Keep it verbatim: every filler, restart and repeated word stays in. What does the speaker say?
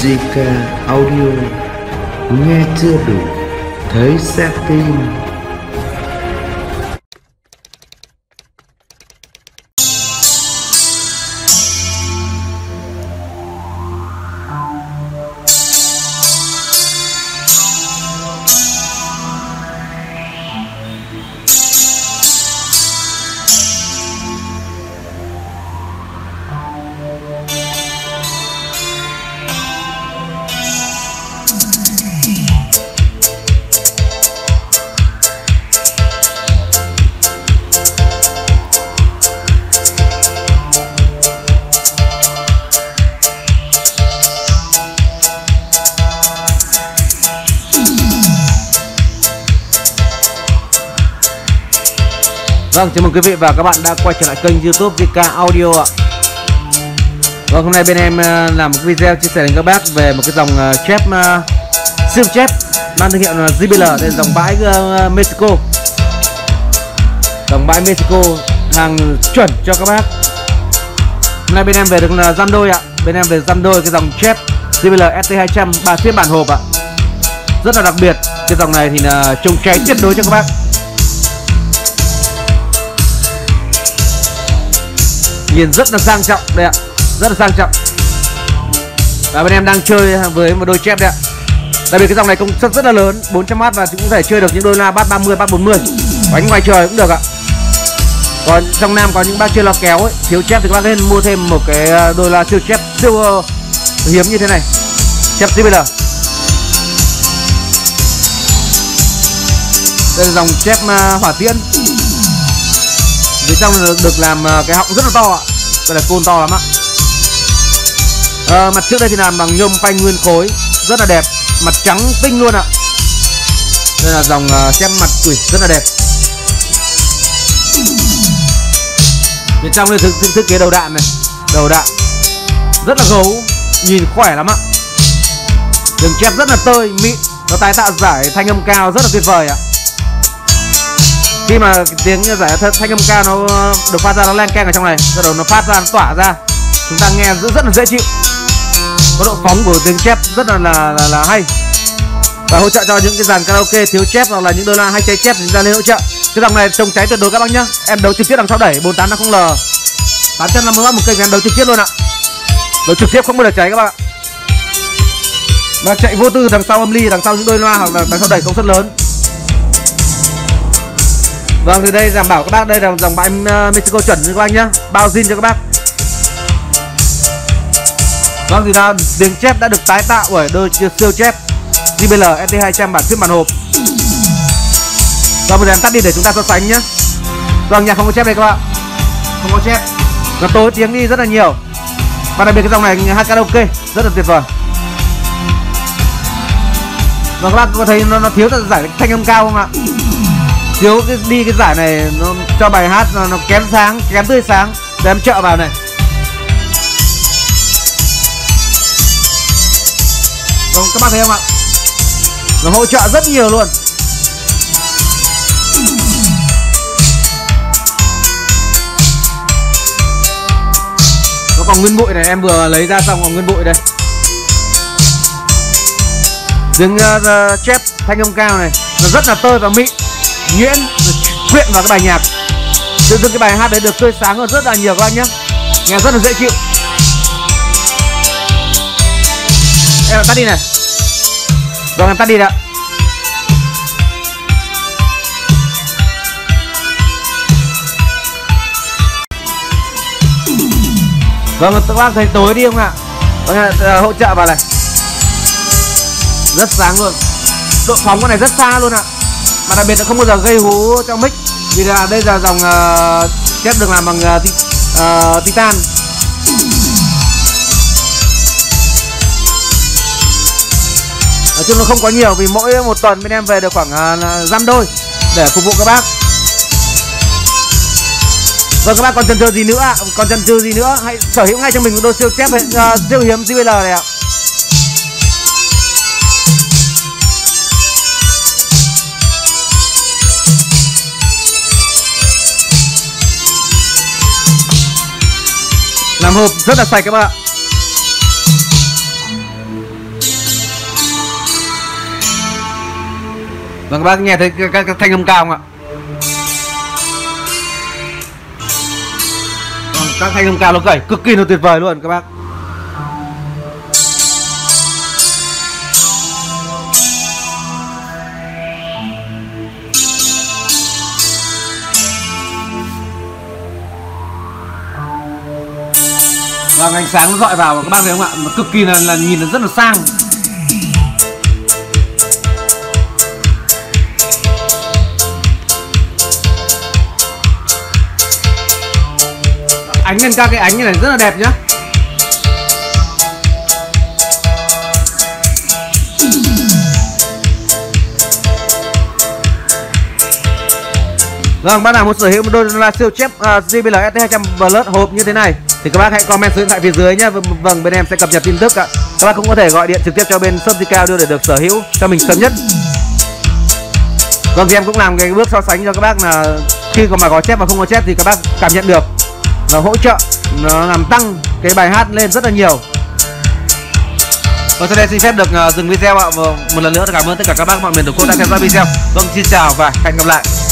giê ca Audio, nghe chưa đủ, thấy sẽ tin. Vâng, chào mừng quý vị và các bạn đã quay trở lại kênh YouTube giê ca Audio ạ. Vâng, hôm nay bên em làm một video chia sẻ đến các bác về một cái dòng chép uh, siêu chép mang thương hiệu là giê bê lờ, đây là dòng bãi uh, Mexico. Dòng bãi Mexico hàng chuẩn cho các bác. Hôm nay bên em về được là dăm đôi ạ. Bên em về dăm đôi cái dòng chép giê bê lờ ét tê hai trăm ba phiên bản hộp ạ. Rất là đặc biệt. Cái dòng này thì là chống cháy tuyệt đối cho các bác. Nhìn rất là sang trọng đây ạ, rất là sang trọng. Và bên em đang chơi với một đôi chép đây ạ. Đặc biệt cái dòng này công suất rất là lớn, bốn trăm oát, và cũng có thể chơi được những đôi loa bass ba mươi, bass bốn mươi, đánh ngoài trời cũng được ạ. Còn trong Nam có những bác chơi loa kéo ấy, thiếu chép thì các bác nên mua thêm một cái đôi loa siêu chép siêu uh, hiếm như thế này, chép giê bê lờ. Đây là dòng chép uh, hỏa tiễn. Phía trong được, được làm cái họng rất là to ạ. Đây là côn to lắm ạ. à, Mặt trước đây thì làm bằng nhôm phanh nguyên khối, rất là đẹp, mặt trắng tinh luôn ạ. Đây là dòng uh, chép mặt quỷ rất là đẹp. Bên trong đây thiết, thiết kế đầu đạn này, đầu đạn rất là gấu, nhìn khỏe lắm ạ. Đường chép rất là tơi, mịn, nó tái tạo giải thanh âm cao rất là tuyệt vời ạ. Khi mà tiếng giải thanh âm cao nó được phát ra, nó len keng ở trong này, bắt đầu nó phát ra, nó tỏa ra, chúng ta nghe rất, rất là dễ chịu. Có độ phóng của tiếng chép rất là là, là, là hay. Và hỗ trợ cho những cái dàn karaoke thiếu chép hoặc là những đôi loa hay cháy chép thì chúng ta nên hỗ trợ. Cái dòng này chống cháy tuyệt đối các bác nhá. Em đấu trực tiếp đằng sau đẩy bốn tám năm không L, tám trăm năm mươi oát một kênh, em đấu trực tiếp luôn ạ. Đấu trực tiếp không bao giờ cháy các bạn ạ. Và chạy vô tư đằng sau âm ly, đằng sau những đôi loa hoặc là đằng sau đẩy công suất lớn. Vâng, thì đây đảm bảo các bác, đây là dòng bãi Mexico chuẩn cho các bác nhá, bao zin cho các bác. Vâng, thì là tiếng chép đã được tái tạo bởi đôi siêu chép giê bê lờ ét tê hai trăm bản phiên bản hộp. Vâng, bây giờ em tắt đi để chúng ta so sánh nhé. Vâng, nhạc không có chép đây các bạn, không có chép, nó tối tiếng đi rất là nhiều. Và đặc biệt cái dòng này hát karaoke rất là tuyệt vời. Và các bác có thấy nó, nó thiếu giải thanh âm cao không ạ? Thiếu cái, đi cái giải này nó cho bài hát nó, nó kém sáng, kém tươi sáng. Để em trợ vào này. Vâng, các bác thấy không ạ? Nó hỗ trợ rất nhiều luôn. Nó còn nguyên bụi này, em vừa lấy ra xong còn nguyên bụi đây. Tiếng uh, chép thanh âm cao này nó rất là tơi và mịn, nhuyễn, quyện vào cái bài nhạc. Tự dưng cái bài hát đấy được tươi sáng hơn rất là nhiều các bác nhé, nghe rất là dễ chịu. Em tắt đi này. Vâng, em tắt đi đã. Vâng, các bác thấy tối đi không ạ? Vâng, hỗ trợ vào này, rất sáng luôn. Độ phóng con này rất xa luôn ạ. Mà đặc biệt là không bao giờ gây hú trong mic. Vì là đây là dòng uh, chép được làm bằng uh, uh, titan. Nói chung nó không có nhiều, vì mỗi một tuần bên em về được khoảng uh, dăm đôi để phục vụ các bác. Vâng, các bác còn chần chừ gì nữa ạ? Còn chần chừ gì nữa? Hãy sở hữu ngay cho mình một đôi siêu chép uh, siêu hiếm giê bê lờ này ạ. Làm hộp rất là sạch các bạn ạ. Vâng, các bác nghe thấy các, các, các thanh âm cao không ạ? Vâng, các thanh âm cao nó gảy cực kỳ là tuyệt vời luôn các bác. Vâng, ánh sáng nó dọi vào các bác thấy không ạ? Nó cực kỳ là, là nhìn nó rất là sang. Ánh lên các cái ánh như này rất là đẹp nhá. Vâng, bác nào muốn sở hữu một đôi loa siêu chép uh, gi bê lờ ét tê hai trăm Plus hộp như thế này thì các bác hãy comment số điện thoại phía dưới nhé. Vâng, bên em sẽ cập nhật tin tức ạ. Các bác cũng có thể gọi điện trực tiếp cho bên shop Zika đưa để được sở hữu cho mình sớm nhất. Vâng, thì em cũng làm cái bước so sánh cho các bác là khi còn mà có chép và không có chép thì các bác cảm nhận được và hỗ trợ nó làm tăng cái bài hát lên rất là nhiều. Vâng, sau đây xin phép được uh, dừng video ạ. Và một lần nữa cảm ơn tất cả các bác mọi miền tổ quốc đã theo dõi video. Vâng, xin chào và hẹn gặp lại.